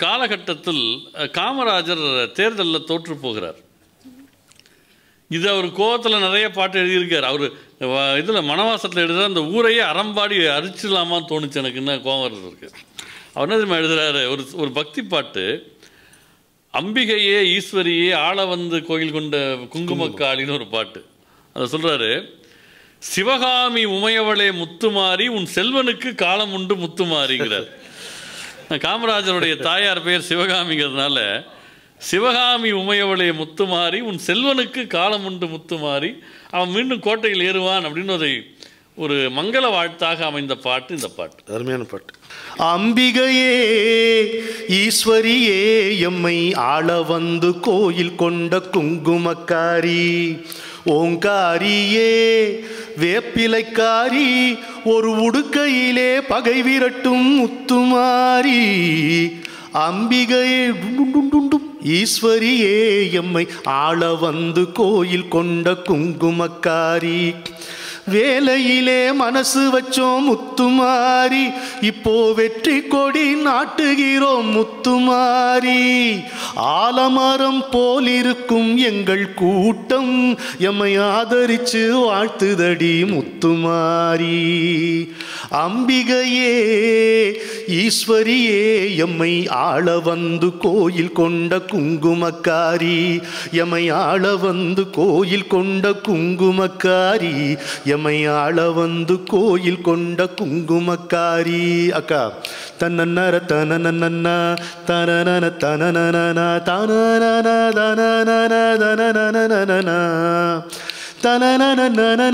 காலகட்டத்தில் காமராஜர் தேர்தலில் தோற்று போகிறார். இது அவர் கோவத்தில் நிறைய பாட்டு எழுதியிருக்கார். அவர் இதில் மனவாசத்தில் எழுதுகிற அந்த ஊரையே அறம்பாடி அரிச்சிடலாமான்னு தோணுச்சு எனக்குன்னு கோவம் இருக்கு. அவர் என்ன தெரியுமா எழுதுகிறாரு, ஒரு பக்தி பாட்டு, அம்பிகையே ஈஸ்வரியே ஆள வந்து கோயில் கொண்ட குங்குமக்காளின்னு ஒரு பாட்டு. அதை சொல்கிறாரு, சிவகாமி உமையவளே முத்துமாரி உன் செல்வனுக்கு காலம் உண்டு முத்துமாரிங்கிறார். காமராஜருடைய தாயார் பெயர் சிவகாமிங்கிறதுனால சிவகாமி உமையவளே முத்துமாரி உன் செல்வனுக்கு காலம் உண்டு முத்துமாரி அவன் மீண்டும் கோட்டையில் ஏறுவான் அப்படின்னு ஒரு மங்கள வாழ்த்தாக அமைந்த பாட்டு இந்த பாட்டு. அருமையான பாட்டு. அம்பிகையே ஈஸ்வரியே எம்மை ஆள வந்து கோயில் கொண்ட குங்குமக்காரி, ஓங்காரியே வேப்பிலைக்காரி, ஒரு உடுக்கையிலே பகை விரட்டும் முத்துமாரி, அம்பிகையே ஈஸ்வரியே எம்மை ஆள வந்து கோயில் கொண்ட குங்குமக்காரி, வேலையிலே மனசு வச்சோம் முத்துமாரி, இப்போ வெற்றி கொடி நாட்டுகிறோம் முத்துமாரி, ஆலமரம் போலிருக்கும் எங்கள் கூட்டம் எம்மை ஆதரிச்சு வாழ்த்துதடி முத்துமாரி, அம்பிகையே ஈஸ்வரியே எம்மை ஆள வந்து கோயில் கொண்ட குங்குமக்காரி, எம்மை ஆள வந்து கோயில் கொண்ட குங்குமக்காரி, எம்மை ஆள வந்து கோயில் கொண்ட குங்குமக்காரி. அக்கா தன்னர தனனன தனனன தனனன தனனன தனனன தனனன தனனன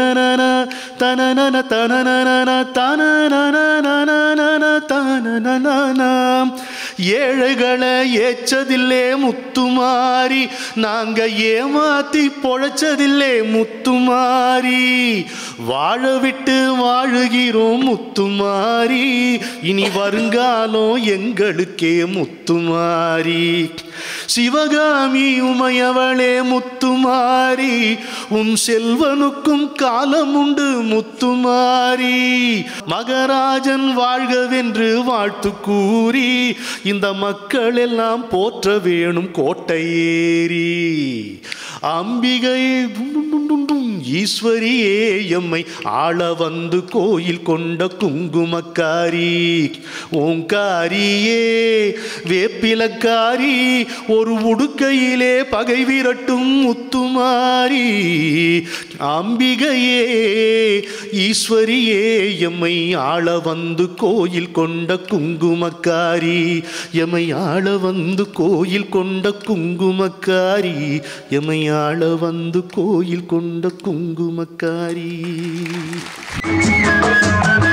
தனனன தனனன தனனன தனனன, ஏழைகளை ஏச்சதில்லே முத்துமாரி, நாங்க ஏமாத்தி பொழைச்சதில்லே முத்துமாரி, வாழ விட்டு வாழுகிறோம் முத்துமாரி, இனி வருங்காலம் எங்களுக்கே முத்துமாரி, சிவகாமி உமையவளே முத்துமாரி, உன் செல்வனுக்கும் காலம் உண்டு முத்துமாரி, மகராஜன் வாழ்கவென்று வாழ்த்து கூறி இந்த மக்கள் எல்லாம் போற்ற வேணும் கோட்டையேறி, அம்பிகை ஈஸ்வரியே எம்மை ஆள வந்து கோயில் கொண்ட குங்குமக்காரி, ஓங்காரியே வேப்பிலக்காரி, ஒரு உடுக்கையிலே பகை விரட்டும் முத்துமாரி, அம்பிகையே ஈஸ்வரியே எம்மை ஆள வந்து கோயில் கொண்ட குங்குமக்காரி, எம்மை ஆள வந்து கோயில் கொண்ட குங்குமக்காரி, எம்மை ஆள வந்து கோயில் கொண்ட குங்குமக்காரி.